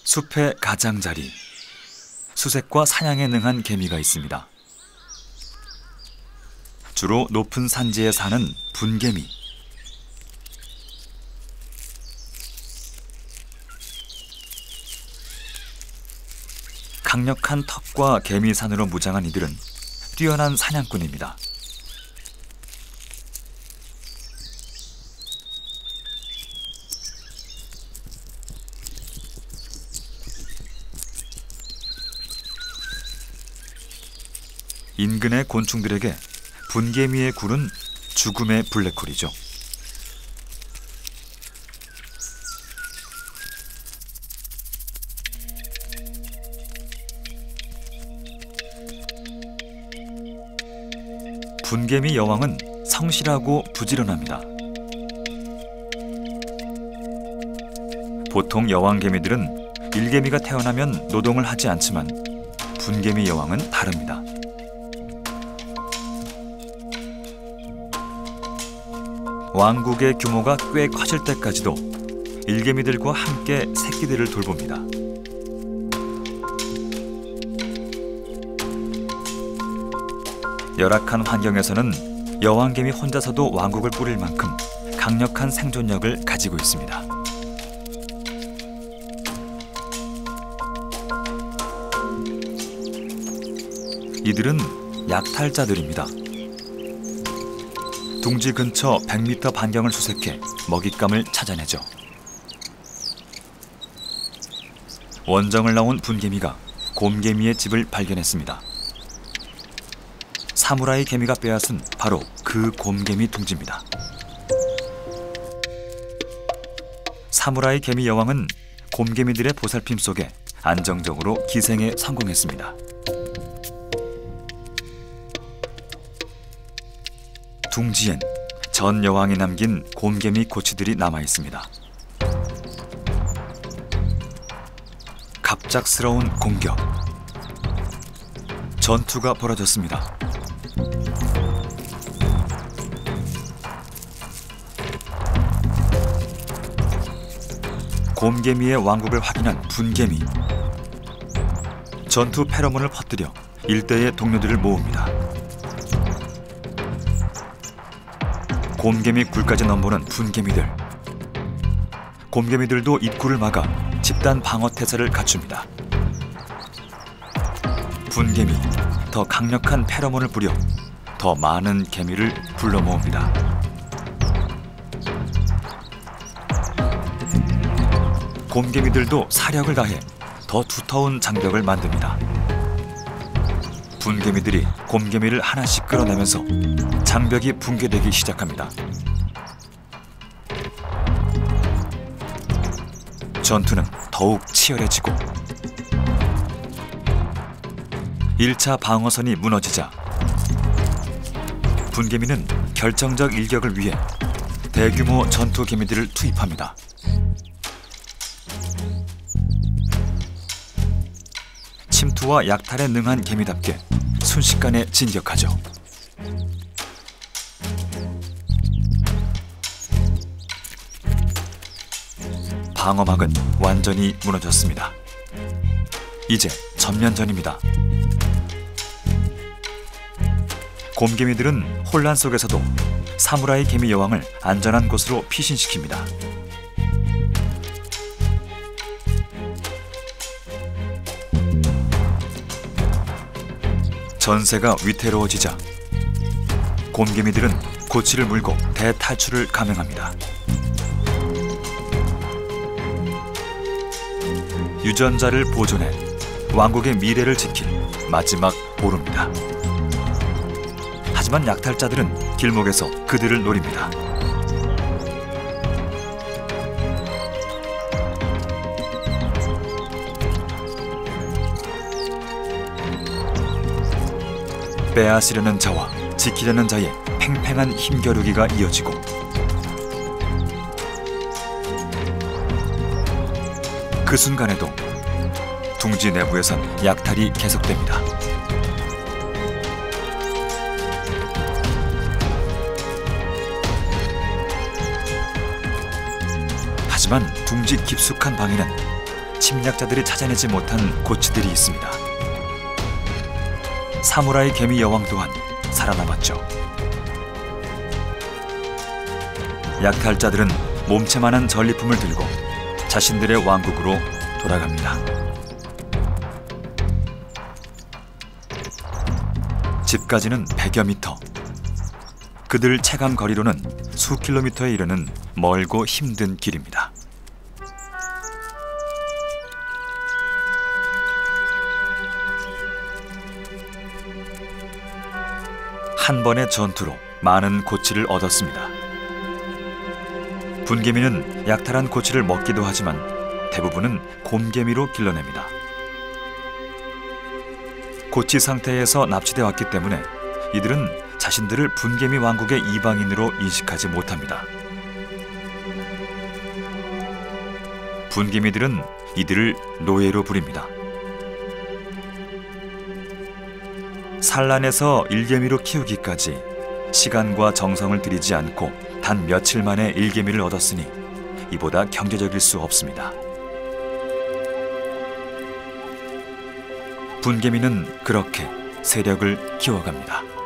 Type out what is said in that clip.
숲의 가장자리, 수색과 사냥에 능한 개미가 있습니다. 주로 높은 산지에 사는 분개미. 강력한 턱과 개미산으로 무장한 이들은 뛰어난 사냥꾼입니다. 인근의 곤충들에게 분개미의 굴은 죽음의 블랙홀이죠. 분개미 여왕은 성실하고 부지런합니다. 보통 여왕개미들은 일개미가 태어나면 노동을 하지 않지만 분개미 여왕은 다릅니다. 왕국의 규모가 꽤 커질 때까지도 일개미들과 함께 새끼들을 돌봅니다. 열악한 환경에서는 여왕개미 혼자서도 왕국을 꾸릴 만큼 강력한 생존력을 가지고 있습니다. 이들은 약탈자들입니다. 둥지 근처 100m 반경을 수색해 먹잇감을 찾아내죠. 원정을 나온 분개미가 곰개미의 집을 발견했습니다. 사무라이 개미가 빼앗은 바로 그 곰개미 둥지입니다. 사무라이 개미 여왕은 곰개미들의 보살핌 속에 안정적으로 기생에 성공했습니다. 둥지엔 전 여왕이 남긴 곰개미 고치들이 남아 있습니다. 갑작스러운 공격. 전투가 벌어졌습니다. 곰개미의 왕국을 확인한 분개미. 전투 페로몬을 퍼뜨려 일대의 동료들을 모읍니다. 곰개미 굴까지 넘보는 분개미들. 곰개미들도 입구를 막아 집단 방어 태세를 갖춥니다. 분개미, 더 강력한 페로몬을 뿌려 더 많은 개미를 불러 모읍니다. 곰개미들도 사력을 다해 더 두터운 장벽을 만듭니다. 분개미들이 곰개미를 하나씩 끌어내면서 장벽이 붕괴되기 시작합니다. 전투는 더욱 치열해지고 1차 방어선이 무너지자 분개미는 결정적 일격을 위해 대규모 전투 개미들을 투입합니다. 침투와 약탈에 능한 개미답게 순식간에 진격하죠. 방어막은 완전히 무너졌습니다. 이제 전면전입니다. 곰개미들은 혼란 속에서도 사무라이 개미 여왕을 안전한 곳으로 피신시킵니다. 전세가 위태로워지자 곰개미들은 고치를 물고 대탈출을 감행합니다. 유전자를 보존해 왕국의 미래를 지킬 마지막 보루입니다. 하지만 약탈자들은 길목에서 그들을 노립니다. 빼앗으려는 자와 지키려는 자의 팽팽한 힘겨루기가 이어지고 그 순간에도 둥지 내부에선 약탈이 계속됩니다. 하지만 둥지 깊숙한 방에는 침략자들이 찾아내지 못한 고치들이 있습니다. 사무라이 개미 여왕 또한 살아남았죠. 약탈자들은 몸체만한 전리품을 들고 자신들의 왕국으로 돌아갑니다. 집까지는 100여 미터. 그들 체감 거리로는 수 킬로미터에 이르는 멀고 힘든 길입니다. 한 번의 전투로 많은 고치를 얻었습니다. 분개미는 약탈한 고치를 먹기도 하지만 대부분은 곰개미로 길러냅니다. 고치 상태에서 납치돼 왔기 때문에 이들은 자신들을 분개미 왕국의 이방인으로 인식하지 못합니다. 분개미들은 이들을 노예로 부립니다. 산란에서 일개미로 키우기까지 시간과 정성을 들이지 않고 단 며칠 만에 일개미를 얻었으니 이보다 경제적일 수 없습니다. 분개미는 그렇게 세력을 키워갑니다.